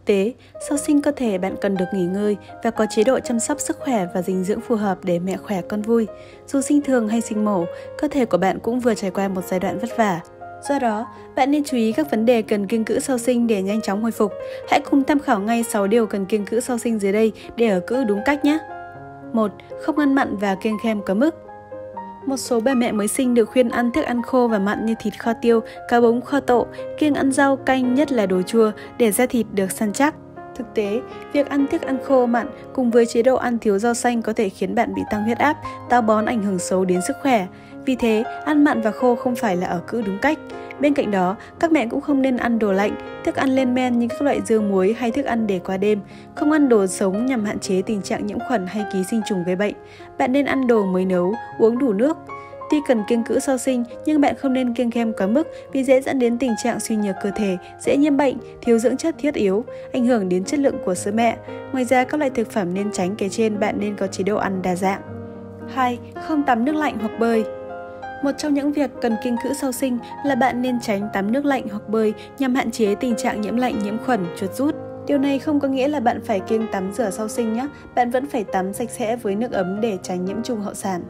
Thực tế, sau sinh cơ thể bạn cần được nghỉ ngơi và có chế độ chăm sóc sức khỏe và dinh dưỡng phù hợp để mẹ khỏe con vui. Dù sinh thường hay sinh mổ, cơ thể của bạn cũng vừa trải qua một giai đoạn vất vả. Do đó, bạn nên chú ý các vấn đề cần kiêng cữ sau sinh để nhanh chóng hồi phục. Hãy cùng tham khảo ngay 6 điều cần kiêng cữ sau sinh dưới đây để ở cữ đúng cách nhé. 1. Không ăn mặn và kiêng khem quá mức. Một số bà mẹ mới sinh được khuyên ăn thức ăn khô và mặn như thịt kho tiêu, cá bống kho tộ, kiêng ăn rau canh nhất là đồ chua để da thịt được săn chắc. Thực tế, việc ăn thức ăn khô mặn cùng với chế độ ăn thiếu rau xanh có thể khiến bạn bị tăng huyết áp, táo bón ảnh hưởng xấu đến sức khỏe. Vì thế, ăn mặn và khô không phải là ở cữ đúng cách. Bên cạnh đó, các mẹ cũng không nên ăn đồ lạnh, thức ăn lên men như các loại dưa muối hay thức ăn để qua đêm. Không ăn đồ sống nhằm hạn chế tình trạng nhiễm khuẩn hay ký sinh trùng gây bệnh. Bạn nên ăn đồ mới nấu, uống đủ nước. Tuy cần kiêng cữ sau sinh, nhưng bạn không nên kiêng khem quá mức vì dễ dẫn đến tình trạng suy nhược cơ thể, dễ nhiễm bệnh, thiếu dưỡng chất thiết yếu, ảnh hưởng đến chất lượng của sữa mẹ. Ngoài ra, các loại thực phẩm nên tránh kể trên, bạn nên có chế độ ăn đa dạng. 2. Không tắm nước lạnh hoặc bơi. Một trong những việc cần kiêng cữ sau sinh là bạn nên tránh tắm nước lạnh hoặc bơi nhằm hạn chế tình trạng nhiễm lạnh, nhiễm khuẩn, chuột rút. Điều này không có nghĩa là bạn phải kiêng tắm rửa sau sinh nhé, bạn vẫn phải tắm sạch sẽ với nước ấm để tránh nhiễm trùng hậu sản.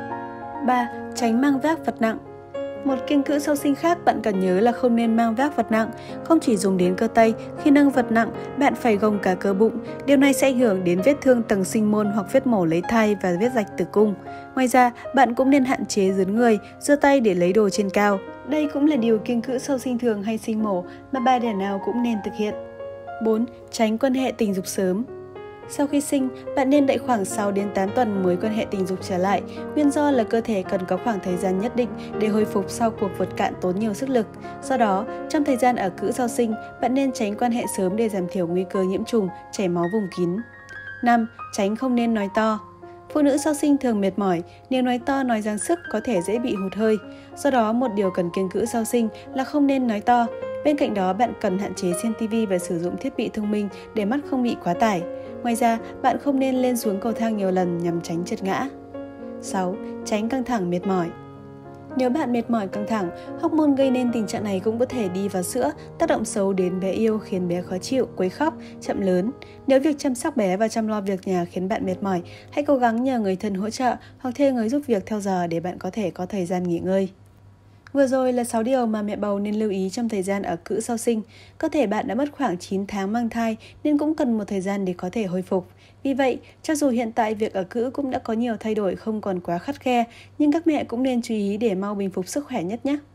3. Tránh mang vác vật nặng. Một kiêng cữ sau sinh khác bạn cần nhớ là không nên mang vác vật nặng, không chỉ dùng đến cơ tay. Khi nâng vật nặng, bạn phải gồng cả cơ bụng. Điều này sẽ ảnh hưởng đến vết thương tầng sinh môn hoặc vết mổ lấy thai và vết rạch tử cung. Ngoài ra, bạn cũng nên hạn chế dướn người, giơ tay để lấy đồ trên cao. Đây cũng là điều kiêng cữ sau sinh thường hay sinh mổ mà bà đẻ nào cũng nên thực hiện. 4. Tránh quan hệ tình dục sớm. Sau khi sinh, bạn nên đợi khoảng 6 đến 8 tuần mới quan hệ tình dục trở lại. Nguyên do là cơ thể cần có khoảng thời gian nhất định để hồi phục sau cuộc vượt cạn tốn nhiều sức lực. Do đó, trong thời gian ở cữ sau sinh, bạn nên tránh quan hệ sớm để giảm thiểu nguy cơ nhiễm trùng, chảy máu vùng kín. 5. Tránh không nên nói to. Phụ nữ sau sinh thường mệt mỏi, nếu nói to nói dang sức có thể dễ bị hụt hơi. Do đó, một điều cần kiêng cữ sau sinh là không nên nói to. Bên cạnh đó, bạn cần hạn chế xem TV và sử dụng thiết bị thông minh để mắt không bị quá tải. Ngoài ra, bạn không nên lên xuống cầu thang nhiều lần nhằm tránh trượt ngã. 6. Tránh căng thẳng mệt mỏi. Nếu bạn mệt mỏi căng thẳng, hormone gây nên tình trạng này cũng có thể đi vào sữa, tác động xấu đến bé yêu khiến bé khó chịu, quấy khóc, chậm lớn. Nếu việc chăm sóc bé và chăm lo việc nhà khiến bạn mệt mỏi, hãy cố gắng nhờ người thân hỗ trợ hoặc thuê người giúp việc theo giờ để bạn có thể có thời gian nghỉ ngơi. Vừa rồi là 6 điều mà mẹ bầu nên lưu ý trong thời gian ở cữ sau sinh. Cơ thể bạn đã mất khoảng 9 tháng mang thai nên cũng cần một thời gian để có thể hồi phục. Vì vậy, cho dù hiện tại việc ở cữ cũng đã có nhiều thay đổi không còn quá khắt khe, nhưng các mẹ cũng nên chú ý để mau bình phục sức khỏe nhất nhé.